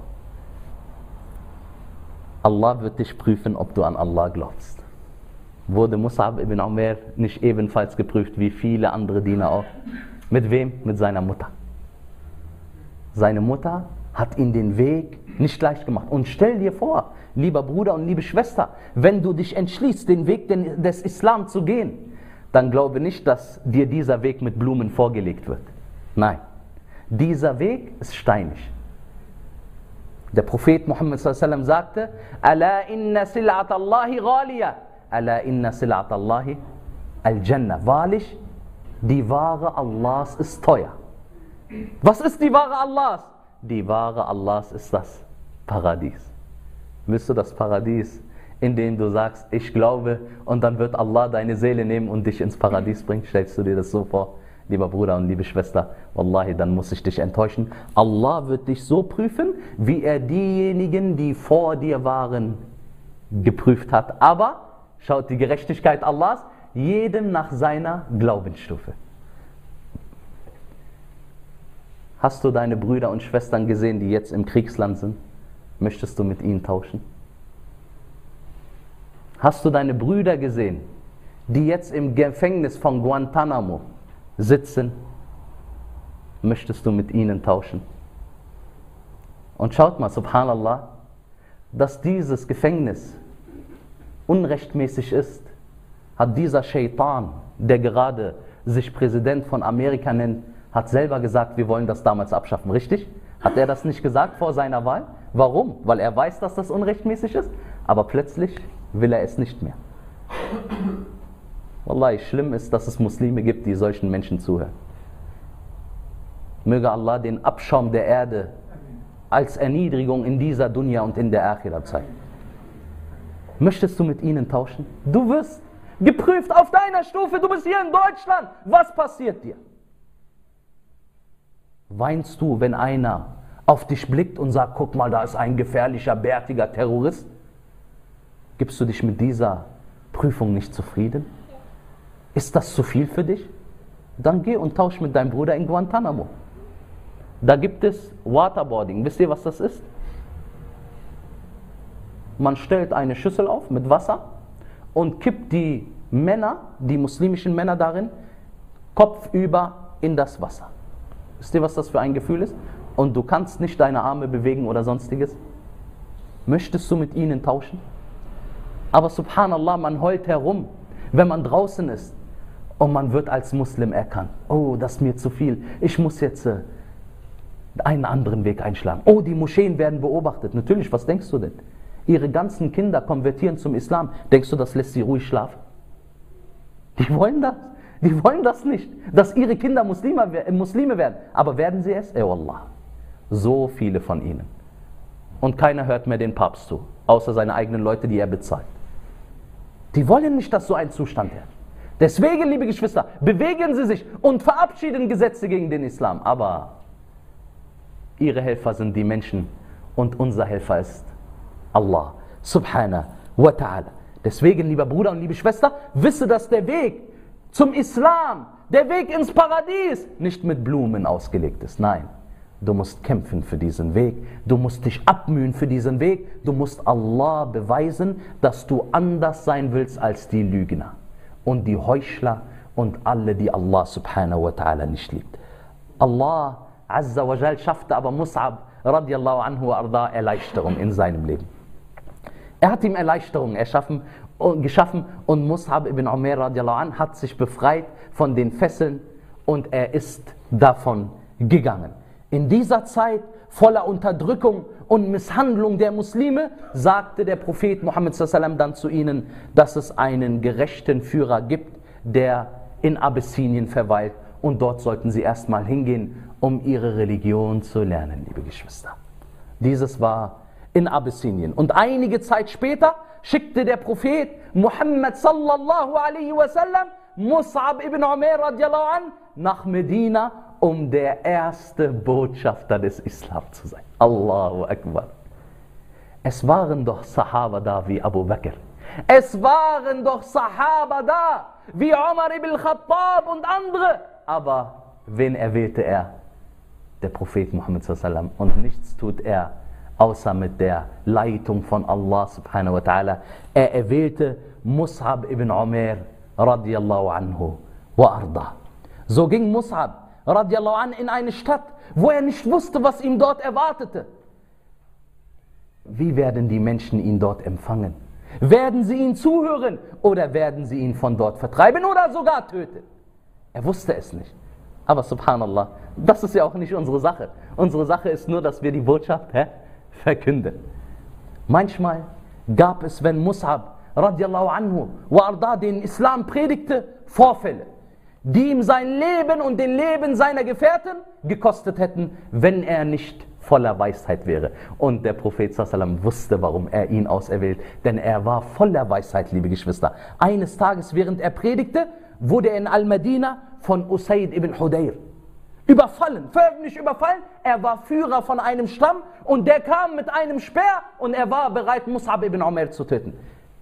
Allah wird dich prüfen, ob du an Allah glaubst. Wurde Mus'ab ibn Umair nicht ebenfalls geprüft, wie viele andere Diener auch? Mit wem? Mit seiner Mutter. Seine Mutter hat ihm den Weg nicht leicht gemacht. Und stell dir vor, lieber Bruder und liebe Schwester, wenn du dich entschließt, den Weg des Islam zu gehen, dann glaube nicht, dass dir dieser Weg mit Blumen vorgelegt wird. Nein, dieser Weg ist steinig. Der Prophet Muhammad s.a.w. sagte, Ala inna sil'at Allahi ghaliya, ala inna sil'at Allahi al-Jannah. Wahrlich, die Ware Allahs ist teuer. Was ist die Ware Allahs? Die Ware Allahs ist das Paradies. Willst du das Paradies, in dem du sagst, ich glaube, und dann wird Allah deine Seele nehmen und dich ins Paradies bringen? Stellst du dir das so vor? Lieber Bruder und liebe Schwester, Wallahi, dann muss ich dich enttäuschen. Allah wird dich so prüfen, wie er diejenigen, die vor dir waren, geprüft hat. Aber, schaut die Gerechtigkeit Allahs, jedem nach seiner Glaubensstufe. Hast du deine Brüder und Schwestern gesehen, die jetzt im Kriegsland sind? Möchtest du mit ihnen tauschen? Hast du deine Brüder gesehen, die jetzt im Gefängnis von Guantanamo sitzen? Möchtest du mit ihnen tauschen? Und schaut mal, subhanallah, dass dieses Gefängnis unrechtmäßig ist, hat dieser Shaitan, der gerade sich Präsident von Amerika nennt, hat selber gesagt, wir wollen das damals abschaffen, richtig? Hat er das nicht gesagt vor seiner Wahl? Warum? Weil er weiß, dass das unrechtmäßig ist, aber plötzlich will er es nicht mehr. Wallahi, schlimm ist, dass es Muslime gibt, die solchen Menschen zuhören. Möge Allah den Abschaum der Erde als Erniedrigung in dieser Dunya und in der Akhira zeigen. Möchtest du mit ihnen tauschen? Du wirst geprüft auf deiner Stufe, du bist hier in Deutschland. Was passiert dir? Weinst du, wenn einer auf dich blickt und sagt, guck mal, da ist ein gefährlicher, bärtiger Terrorist? Gibst du dich mit dieser Prüfung nicht zufrieden? Ist das zu viel für dich? Dann geh und tausch mit deinem Bruder in Guantanamo. Da gibt es Waterboarding. Wisst ihr, was das ist? Man stellt eine Schüssel auf mit Wasser und kippt die Männer, die muslimischen Männer darin, kopfüber in das Wasser. Wisst ihr, was das für ein Gefühl ist? Und du kannst nicht deine Arme bewegen oder sonstiges. Möchtest du mit ihnen tauschen? Aber subhanallah, man heult herum, wenn man draußen ist und man wird als Muslim erkannt. Oh, das ist mir zu viel. Ich muss jetzt einen anderen Weg einschlagen. Oh, die Moscheen werden beobachtet. Natürlich, was denkst du denn? Ihre ganzen Kinder konvertieren zum Islam. Denkst du, das lässt sie ruhig schlafen? Die wollen das. Die wollen das nicht, dass ihre Kinder Muslime werden. Aber werden sie es? Wallah. So viele von ihnen. Und keiner hört mehr den Papst zu, außer seine eigenen Leute, die er bezahlt. Die wollen nicht, dass so ein Zustand herrscht. Deswegen, liebe Geschwister, bewegen Sie sich und verabschieden Gesetze gegen den Islam. Aber ihre Helfer sind die Menschen und unser Helfer ist Allah subhanahu wa ta'ala. Deswegen, lieber Bruder und liebe Schwester, wisse, dass der Weg zum Islam, der Weg ins Paradies, nicht mit Blumen ausgelegt ist. Nein, du musst kämpfen für diesen Weg, du musst dich abmühen für diesen Weg, du musst Allah beweisen, dass du anders sein willst als die Lügner und die Heuchler und alle, die Allah subhanahu wa ta'ala nicht liebt. Allah azza wa jal schaffte aber Mus'ab radiallahu anhu wa arda Erleichterung in seinem Leben. Er hat ihm Erleichterung geschaffen und Mus'ab ibn Umair radiallahu anh hat sich befreit von den Fesseln und er ist davon gegangen. In dieser Zeit voller Unterdrückung und Misshandlung der Muslime sagte der Prophet Muhammad sallallahu dann zu ihnen, dass es einen gerechten Führer gibt, der in Abessinien verweilt und dort sollten sie erstmal hingehen, um ihre Religion zu lernen, liebe Geschwister. Dieses war in Abessinien. Und einige Zeit später schickte der Prophet Muhammad sallallahu alaihi wasallam Mus'ab ibn Umair radiallahu an nach Medina, um der erste Botschafter des Islam zu sein. Allahu Akbar. Es waren doch Sahaba da wie Abu Bakr. Es waren doch Sahaba da wie Umar ibn Khattab und andere. Aber wen erwählte er? Der Prophet Muhammad sallallahu alaihi wasallam. Und nichts tut er außer mit der Leitung von Allah subhanahu wa ta'ala. Er erwählte Mus'ab ibn Umair radiallahu anhu wa arda. So ging Mus'ab radiallahu anhu in eine Stadt, wo er nicht wusste, was ihm dort erwartete. Wie werden die Menschen ihn dort empfangen? Werden sie ihn zuhören oder werden sie ihn von dort vertreiben oder sogar töten? Er wusste es nicht. Aber subhanallah, das ist ja auch nicht unsere Sache. Unsere Sache ist nur, dass wir die Botschaft verkünden. Manchmal gab es, wenn Mus'ab radiallahu anhu wa arda den Islam predigte, Vorfälle, die ihm sein Leben und den Leben seiner Gefährten gekostet hätten, wenn er nicht voller Weisheit wäre. Und der Prophet sallam wusste, warum er ihn auserwählt, denn er war voller Weisheit, liebe Geschwister. Eines Tages, während er predigte, wurde er in Al-Madina von Usaid ibn Hudayr überfallen, förmlich überfallen. Er war Führer von einem Stamm und der kam mit einem Speer und er war bereit, Mus'ab ibn Umair zu töten.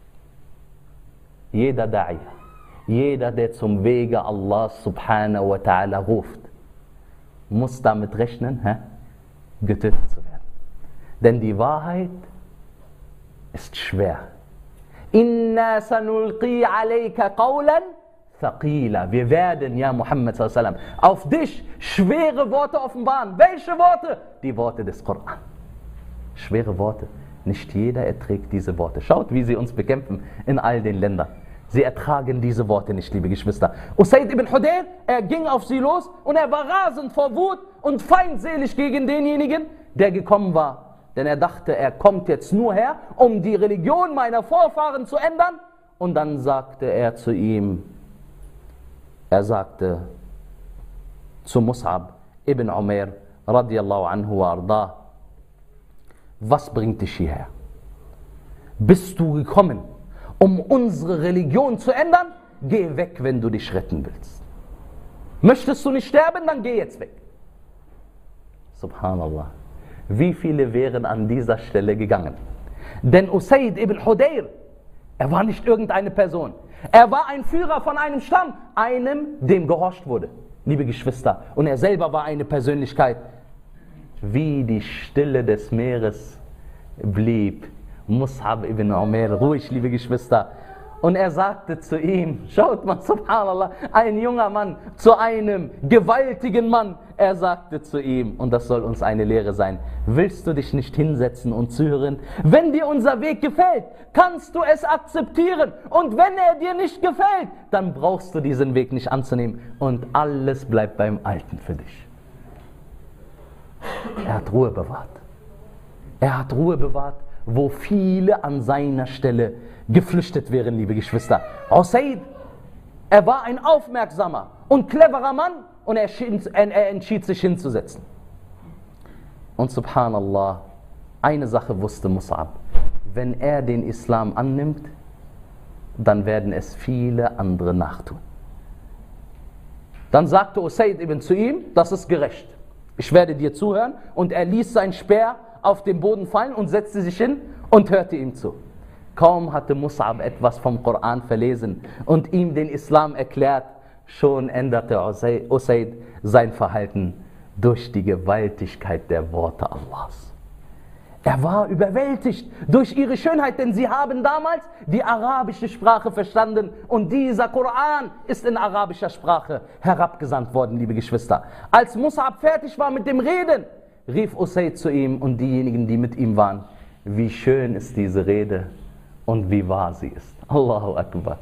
Jeder Da'i, jeder, der zum Wege Allah subhanahu wa ta'ala ruft, muss damit rechnen, getötet zu werden. Denn die Wahrheit ist schwer. Inna sanulqi alayka qawlan thaqila. Wir werden, ja Muhammad sallallahu alaihi wasallam, auf dich schwere Worte offenbaren. Welche Worte? Die Worte des Koran. Schwere Worte. Nicht jeder erträgt diese Worte. Schaut, wie sie uns bekämpfen in all den Ländern. Sie ertragen diese Worte nicht, liebe Geschwister. Usaid ibn Hudayr, er ging auf sie los und er war rasend vor Wut und feindselig gegen denjenigen, der gekommen war. Denn er dachte, er kommt jetzt nur her, um die Religion meiner Vorfahren zu ändern. Und dann sagte er zu ihm, er sagte zu Mus'ab ibn Umair radiyallahu anhu wa arda, was bringt dich hierher? Bist du gekommen, um unsere Religion zu ändern? Geh weg, wenn du dich retten willst. Möchtest du nicht sterben, dann geh jetzt weg. Subhanallah. Wie viele wären an dieser Stelle gegangen? Denn Usaid ibn Hudayr, er war nicht irgendeine Person. Er war ein Führer von einem Stamm, einem, dem gehorcht wurde. Liebe Geschwister, und er selber war eine Persönlichkeit. Wie die Stille des Meeres blieb Mus'ab ibn Umair ruhig, liebe Geschwister. Und er sagte zu ihm, schaut mal, subhanallah, ein junger Mann zu einem gewaltigen Mann. Er sagte zu ihm, und das soll uns eine Lehre sein, willst du dich nicht hinsetzen und zuhören? Wenn dir unser Weg gefällt, kannst du es akzeptieren. Und wenn er dir nicht gefällt, dann brauchst du diesen Weg nicht anzunehmen. Und alles bleibt beim Alten für dich. Er hat Ruhe bewahrt. Er hat Ruhe bewahrt, wo viele an seiner Stelle geflüchtet wären, liebe Geschwister. Usaid, er war ein aufmerksamer und cleverer Mann und er entschied sich hinzusetzen. Und subhanallah, eine Sache wusste Mus'ab, wenn er den Islam annimmt, dann werden es viele andere nachtun. Dann sagte Usaid ibn zu ihm, das ist gerecht. Ich werde dir zuhören. Und er ließ sein Speer auf den Boden fallen und setzte sich hin und hörte ihm zu. Kaum hatte Mus'ab etwas vom Koran verlesen und ihm den Islam erklärt, schon änderte Usaid sein Verhalten durch die Gewaltigkeit der Worte Allahs. Er war überwältigt durch ihre Schönheit, denn sie haben damals die arabische Sprache verstanden und dieser Koran ist in arabischer Sprache herabgesandt worden, liebe Geschwister. Als Mus'ab fertig war mit dem Reden, rief Usaid zu ihm und diejenigen, die mit ihm waren, wie schön ist diese Rede und wie wahr sie ist. Allahu Akbar.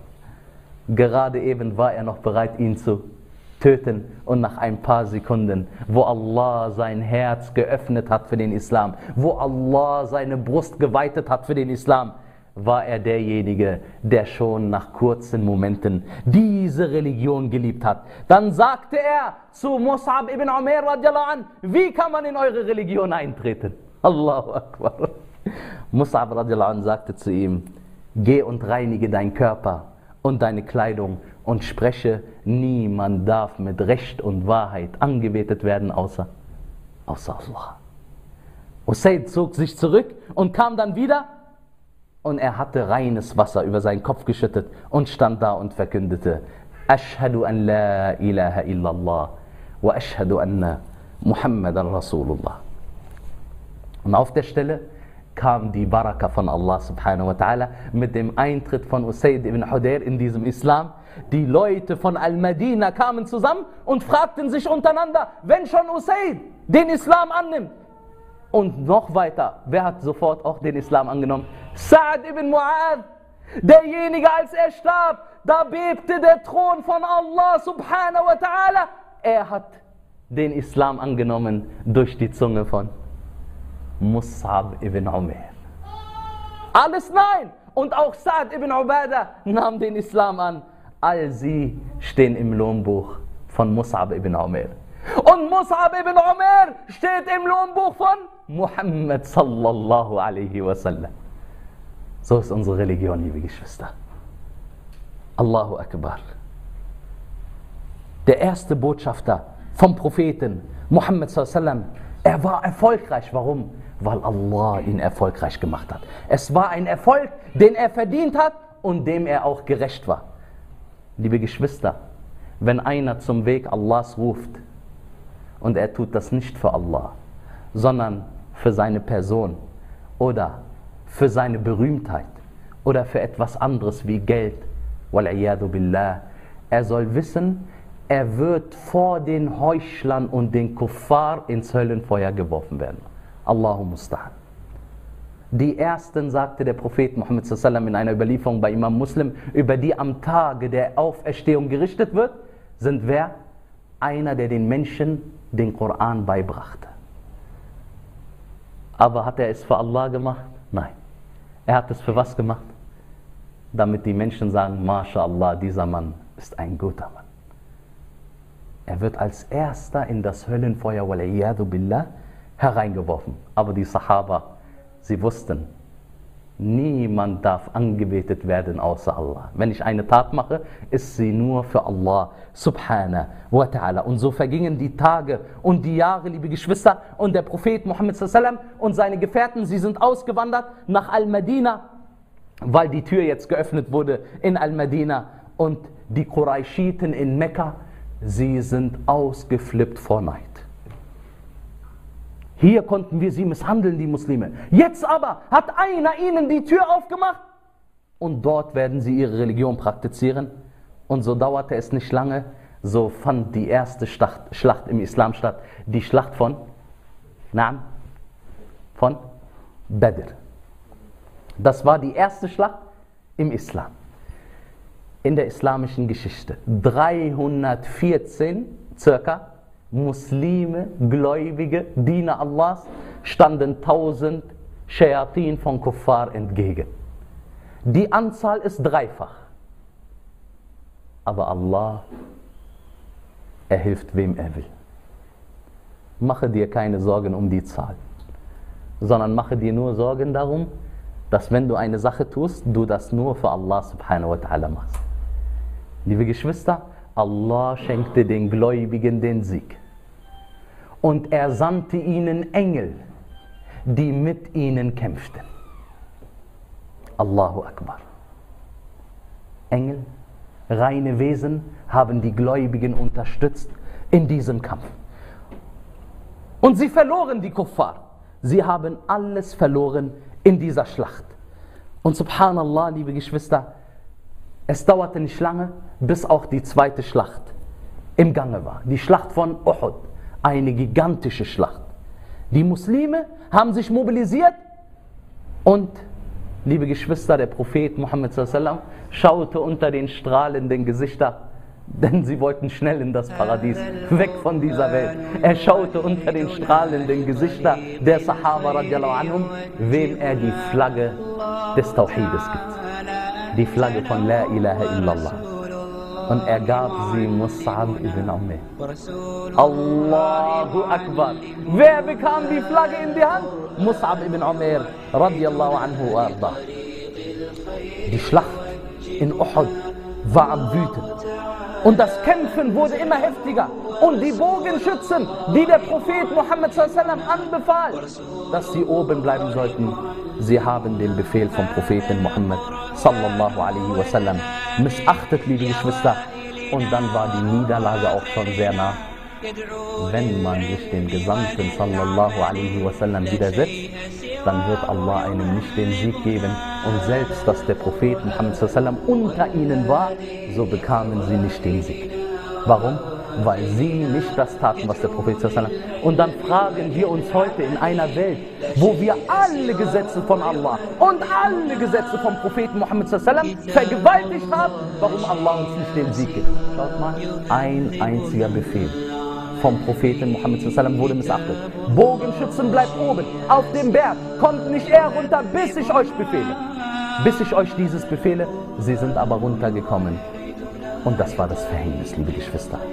Gerade eben war er noch bereit, ihn zu töten und nach ein paar Sekunden, wo Allah sein Herz geöffnet hat für den Islam, wo Allah seine Brust geweitet hat für den Islam, war er derjenige, der schon nach kurzen Momenten diese Religion geliebt hat. Dann sagte er zu Mus'ab ibn Umair radiallahu anh, wie kann man in eure Religion eintreten? Allahu Akbar. Mus'ab radiallahu anh sagte zu ihm, geh und reinige deinen Körper und deine Kleidung und spreche, niemand darf mit Recht und Wahrheit angebetet werden, außer Allah. Usaid zog sich zurück und kam dann wieder und er hatte reines Wasser über seinen Kopf geschüttet und stand da und verkündete, Ashhadu an la ilaha illallah wa ashhadu anna Muhammadan Rasulullah. Und auf der Stelle kam die Baraka von Allah subhanahu wa ta'ala mit dem Eintritt von Usaid ibn Hudayr in diesem Islam. Die Leute von Al-Madina kamen zusammen und fragten sich untereinander, wenn schon Usaid den Islam annimmt. Und noch weiter, wer hat sofort auch den Islam angenommen? Sa'd ibn Mu'adh, derjenige, als er starb, da bebte der Thron von Allah subhanahu wa ta'ala. Er hat den Islam angenommen durch die Zunge von Mus'ab ibn Umair. Alles nein! Und auch Sa'd ibn Ubadah nahm den Islam an. All sie stehen im Lohnbuch von Mus'ab ibn Umair. Und Mus'ab ibn Umair steht im Lohnbuch von Muhammad sallallahu alaihi wasallam. So ist unsere Religion, liebe Geschwister. Allahu Akbar. Der erste Botschafter vom Propheten Muhammad sallallahu alaihi wasallam, er war erfolgreich. Warum? Weil Allah ihn erfolgreich gemacht hat. Es war ein Erfolg, den er verdient hat und dem er auch gerecht war. Liebe Geschwister, wenn einer zum Weg Allahs ruft und er tut das nicht für Allah, sondern für seine Person oder für seine Berühmtheit oder für etwas anderes wie Geld, wal'iyadu billah, er soll wissen, er wird vor den Heuchlern und den Kuffar ins Höllenfeuer geworfen werden. Allahu musta'an. Die ersten, sagte der Prophet Muhammad sallallahu alaihi wasallam in einer Überlieferung bei Imam Muslim, über die am Tage der Auferstehung gerichtet wird, sind wer? Einer, der den Menschen den Koran beibrachte. Aber hat er es für Allah gemacht? Nein. Er hat es für was gemacht? Damit die Menschen sagen, MashaAllah, dieser Mann ist ein guter Mann. Er wird als erster in das Höllenfeuer, wal'iyadu billah, hereingeworfen. Aber die Sahaba, sie wussten, niemand darf angebetet werden außer Allah. Wenn ich eine Tat mache, ist sie nur für Allah subhanahu wa ta'ala. Und so vergingen die Tage und die Jahre, liebe Geschwister, und der Prophet Muhammad sallallahu alaihi wasallam und seine Gefährten, sie sind ausgewandert nach Al-Madina, weil die Tür jetzt geöffnet wurde in Al-Madina, und die Qurayshiten in Mekka, sie sind ausgeflippt vor Neid. Hier konnten wir sie misshandeln, die Muslime. Jetzt aber hat einer ihnen die Tür aufgemacht und dort werden sie ihre Religion praktizieren. Und so dauerte es nicht lange, so fand die erste Schlacht im Islam statt, die Schlacht von Badr. Das war die erste Schlacht im Islam. In der islamischen Geschichte. 314 circa Muslime, Gläubige, Diener Allahs, standen 1000 Shayatin von Kuffar entgegen. Die Anzahl ist dreifach. Aber Allah, er hilft wem er will. Mache dir keine Sorgen um die Zahl, sondern mache dir nur Sorgen darum, dass wenn du eine Sache tust, du das nur für Allah subhanahu wa ta'ala machst. Liebe Geschwister, Allah schenkte den Gläubigen den Sieg. Und er sandte ihnen Engel, die mit ihnen kämpften. Allahu Akbar. Engel, reine Wesen, haben die Gläubigen unterstützt in diesem Kampf. Und sie verloren, die Kuffar. Sie haben alles verloren in dieser Schlacht. Und subhanallah, liebe Geschwister, es dauerte nicht lange, bis auch die zweite Schlacht im Gange war. Die Schlacht von Uhud, eine gigantische Schlacht. Die Muslime haben sich mobilisiert und, liebe Geschwister, der Prophet Muhammad sallallahu alaihi wasallam schaute unter den strahlenden Gesichtern, denn sie wollten schnell in das Paradies, weg von dieser Welt. Er schaute unter den strahlenden Gesichtern der Sahaba radiallahu anhum, wem er die Flagge des Tawhides gibt. Die Flagge von La ilaha illallah. Und er gab sie Mus'ab ibn Umair. Allahu Akbar. Wer bekam die Flagge in die Hand? Mus'ab ibn Umair radiallahu anhu wa arda. Die Schlacht in Uhud war am Wüten. Und das Kämpfen wurde immer heftiger. Und die Bogenschützen, die der Prophet Muhammad sallallahu alaihi wasallam anbefahl, dass sie oben bleiben sollten, sie haben den Befehl vom Propheten Muhammad sallallahu alaihi wasallam missachtet, liebe Geschwister. Und dann war die Niederlage auch schon sehr nah. Wenn man sich dem Gesandten sallallahu alaihi wasallam widersetzt, dann wird Allah einem nicht den Sieg geben. Und selbst, dass der Prophet Muhammad sallallahu alaihi wasallam unter ihnen war, so bekamen sie nicht den Sieg. Warum? Weil sie nicht das taten, was der Prophet sallallahu alaihi wasallam. Und dann fragen wir uns heute in einer Welt, wo wir alle Gesetze von Allah und alle Gesetze vom Propheten Muhammad sallallahu alaihi wasallam vergewaltigt haben, warum Allah uns nicht den Sieg gibt. Schaut mal, ein einziger Befehl vom Propheten Muhammad sallallahu alaihi wasallam wurde missachtet. Bogenschützen bleibt oben, auf dem Berg, kommt nicht eher runter, bis ich euch befehle. Bis ich euch dieses befehle, sie sind aber runtergekommen. Und das war das Verhängnis, liebe Geschwister.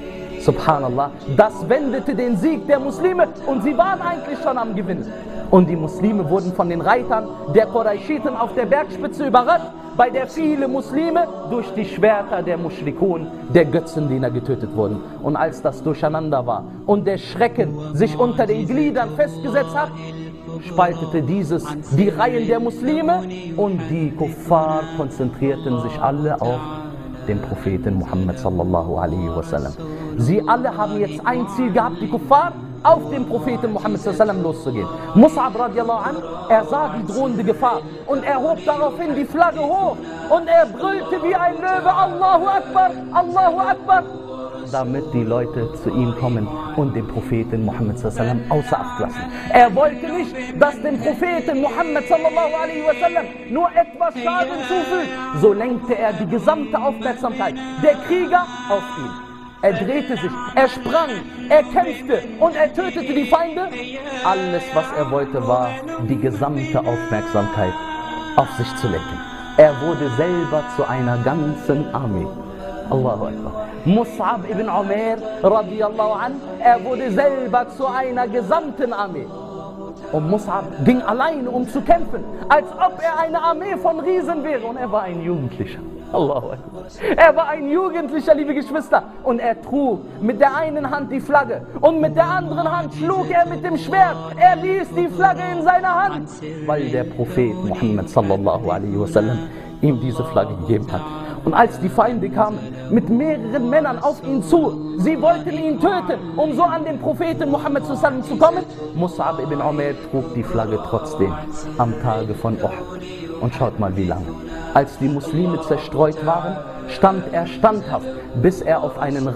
Subhanallah, das wendete den Sieg der Muslime und sie waren eigentlich schon am Gewinnen. Und die Muslime wurden von den Reitern der Qurayshiten auf der Bergspitze überrascht, bei der viele Muslime durch die Schwerter der Mushrikun, der Götzendiener, getötet wurden. Und als das durcheinander war und der Schrecken sich unter den Gliedern festgesetzt hat, spaltete dieses die Reihen der Muslime und die Kuffar konzentrierten sich alle auf den Propheten Muhammad sallallahu alaihi wasallam. Sie alle haben jetzt ein Ziel gehabt, die Kuffar, auf den Propheten Muhammad sallallahu alaihi wasallam loszugehen. Mus'ab radiallahu an, er sah die drohende Gefahr und er hob daraufhin die Flagge hoch und er brüllte wie ein Löwe, Allahu Akbar, Allahu Akbar, damit die Leute zu ihm kommen und den Propheten Muhammad sallallahu alaihi wasallam außer Acht lassen. Er wollte nicht, dass dem Propheten Muhammad sallallahu alaihi wasallam nur etwas Schaden zufügt. So lenkte er die gesamte Aufmerksamkeit der Krieger auf ihn. Er drehte sich, er sprang, er kämpfte und er tötete die Feinde. Alles, was er wollte, war, die gesamte Aufmerksamkeit auf sich zu lenken. Er wurde selber zu einer ganzen Armee. Allahu Akbar. Mus'ab ibn Umair radiallahu an, er wurde selber zu einer gesamten Armee. Und Mus'ab ging alleine, um zu kämpfen, als ob er eine Armee von Riesen wäre. Und er war ein Jugendlicher. Allahu Akbar. Er war ein Jugendlicher, liebe Geschwister. Und er trug mit der einen Hand die Flagge und mit der anderen Hand schlug er mit dem Schwert. Er ließ die Flagge in seiner Hand, weil der Prophet Muhammad sallallahu alaihi wasallam ihm diese Flagge gegeben hat. Und als die Feinde kamen mit mehreren Männern auf ihn zu, sie wollten ihn töten, um so an den Propheten Muhammad sallallahu alaihi wasallam zu kommen, Mus'ab ibn Umair trug die Flagge trotzdem am Tage von Uhud. Und schaut mal, wie lange. Als die Muslime zerstreut waren, stand er standhaft, bis er auf einen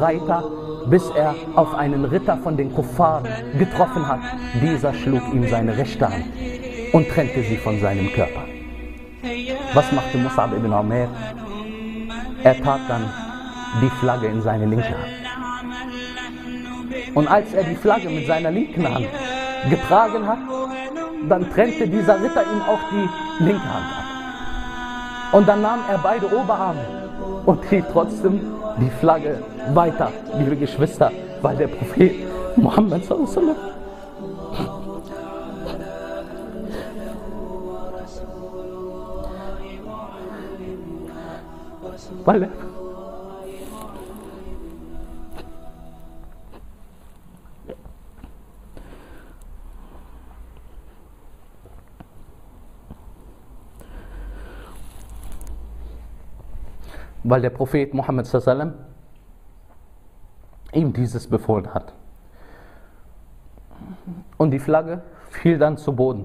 Ritter von den Kuffar getroffen hat. Dieser schlug ihm seine rechte Hand und trennte sie von seinem Körper. Was machte Mus'ab ibn Umair? Er tat dann die Flagge in seine linke Hand. Und als er die Flagge mit seiner linken Hand getragen hat, dann trennte dieser Ritter ihm auch die linke Hand ab. Und dann nahm er beide Oberarme und hielt trotzdem die Flagge weiter, liebe Geschwister, weil der Prophet Muhammad sallallahu alaihi wasallam weil der Prophet Muhammad sallallahu alaihi wasallam ihm dieses befohlen hat. Und die Flagge fiel dann zu Boden.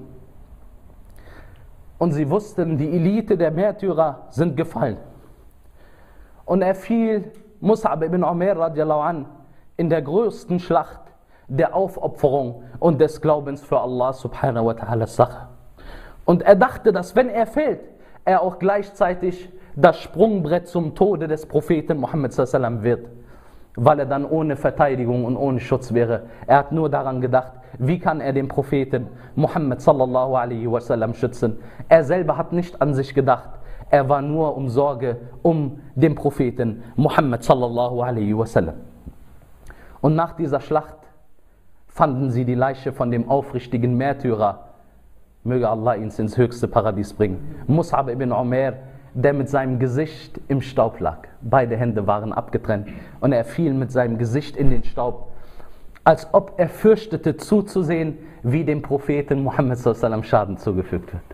Und sie wussten, die Elite der Märtyrer sind gefallen. Und er fiel, Mus'ab ibn Umair radiallahu an, in der größten Schlacht der Aufopferung und des Glaubens für Allah subhanahu wa ta'ala Sache. Und er dachte, dass wenn er fällt, er auch gleichzeitig das Sprungbrett zum Tode des Propheten Muhammad sallallahu alaihi wasallam wird, weil er dann ohne Verteidigung und ohne Schutz wäre. Er hat nur daran gedacht, wie kann er den Propheten Muhammad sallallahu alaihi wasallam schützen. Er selber hat nicht an sich gedacht. Er war nur um Sorge um den Propheten Muhammad sallallahu alaihi wasallam. Und nach dieser Schlacht fanden sie die Leiche von dem aufrichtigen Märtyrer, möge Allah ihn ins höchste Paradies bringen, Mus'ab ibn Umair, der mit seinem Gesicht im Staub lag. Beide Hände waren abgetrennt und er fiel mit seinem Gesicht in den Staub, als ob er fürchtete zuzusehen, wie dem Propheten Muhammad sallallahu alaihi wasallam Schaden zugefügt wird.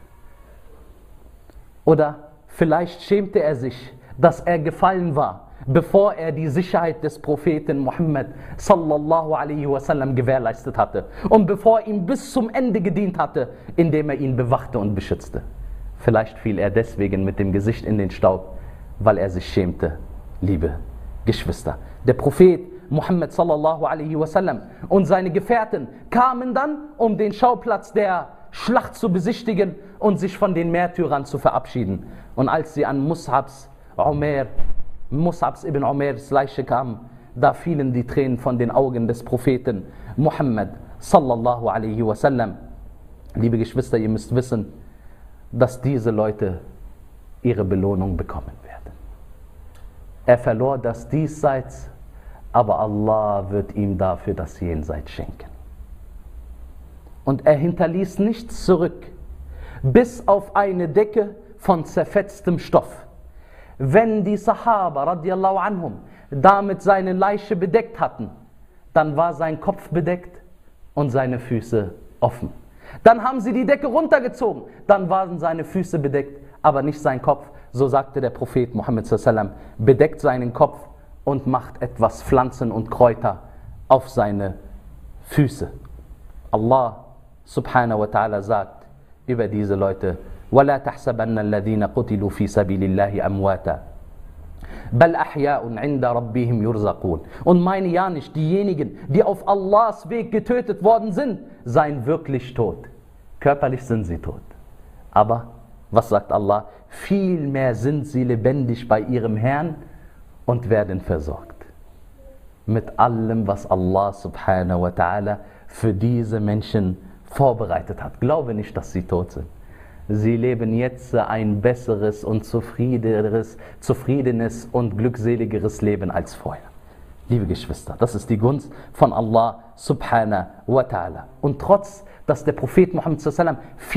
Oder vielleicht schämte er sich, dass er gefallen war, bevor er die Sicherheit des Propheten Muhammad sallallahu alaihi wasallam gewährleistet hatte und bevor ihm bis zum Ende gedient hatte, indem er ihn bewachte und beschützte. Vielleicht fiel er deswegen mit dem Gesicht in den Staub, weil er sich schämte, liebe Geschwister. Der Prophet Muhammad sallallahu alaihi wasallam und seine Gefährten kamen dann, um den Schauplatz der Schlacht zu besichtigen und sich von den Märtyrern zu verabschieden. Und als sie an Mus'ab ibn Umairs Leiche kamen, da fielen die Tränen von den Augen des Propheten Muhammad sallallahu alaihi wasallam. Liebe Geschwister, ihr müsst wissen, dass diese Leute ihre Belohnung bekommen werden. Er verlor das Diesseits aber Allah wird ihm dafür das Jenseits schenken. Und er hinterließ nichts zurück, bis auf eine Decke von zerfetztem Stoff. Wenn die Sahaba radiallahu anhum damit seine Leiche bedeckt hatten, dann war sein Kopf bedeckt und seine Füße offen. Dann haben sie die Decke runtergezogen, dann waren seine Füße bedeckt, aber nicht sein Kopf. So sagte der Prophet Muhammad sallallahu alaihi wasallam, bedeckt seinen Kopf und macht etwas Pflanzen und Kräuter auf seine Füße. Allah subhanahu wa ta'ala sagt über diese Leute, وَلَا تَحْسَبَنَّ الَّذِينَ قُتِلُوا فِي سَبِيلِ اللَّهِ أَمْوَاتًا بَلْ أَحْيَاءٌ عِنْدَ رَبِّهِمْ يُرْزَقُونَ. Und meine ja nicht, diejenigen, die auf Allahs Weg getötet worden sind, seien wirklich tot. Körperlich sind sie tot. Aber, was sagt Allah? Vielmehr sind sie lebendig bei ihrem Herrn und werden versorgt. Mit allem, was Allah subhanahu wa ta'ala für diese Menschen vorbereitet hat. Glaube nicht, dass sie tot sind. Sie leben jetzt ein besseres und zufriedenes und glückseligeres Leben als vorher. Liebe Geschwister, das ist die Gunst von Allah subhanahu wa ta'ala. Und trotz, dass der Prophet Muhammad sallallahu alaihi wasallam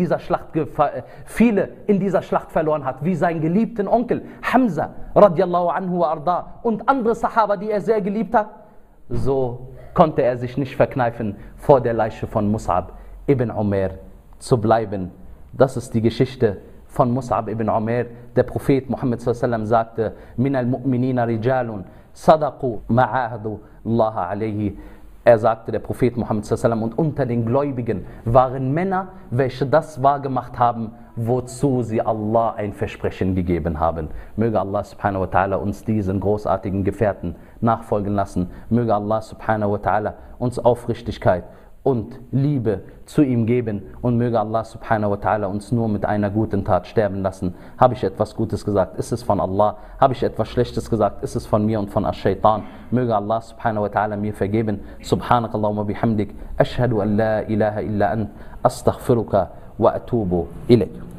viele in dieser Schlacht verloren hat, wie seinen geliebten Onkel Hamza radiallahu anhu wa arda und andere Sahaba, die er sehr geliebt hat, so konnte er sich nicht verkneifen, vor der Leiche von Mus'ab ibn Umair zu bleiben. Das ist die Geschichte von Mus'ab ibn Umair. Der Prophet Muhammad sallallahu alaihi wasallam sagte, min al-mu'minina rijalun sadaqu ma'ahadu Allah alayhi. Er sagte, der Prophet Muhammad sallallahu alaihi wasallam, und unter den Gläubigen waren Männer, welche das wahrgemacht haben, wozu sie Allah ein Versprechen gegeben haben. Möge Allah subhanahu wa ta'ala uns diesen großartigen Gefährten nachfolgen lassen. Möge Allah subhanahu wa ta'ala uns Aufrichtigkeit und Liebe zu ihm geben und möge Allah subhanahu wa ta'ala uns nur mit einer guten Tat sterben lassen. Habe ich etwas Gutes gesagt, ist es von Allah. Habe ich etwas Schlechtes gesagt, ist es von mir und von Ash-Shaytan. Möge Allah subhanahu wa ta'ala mir vergeben. Subhanakallahumma bihamdik. Ashhadu an la ilaha illa ant. Astaghfiruka wa atubu ilayk.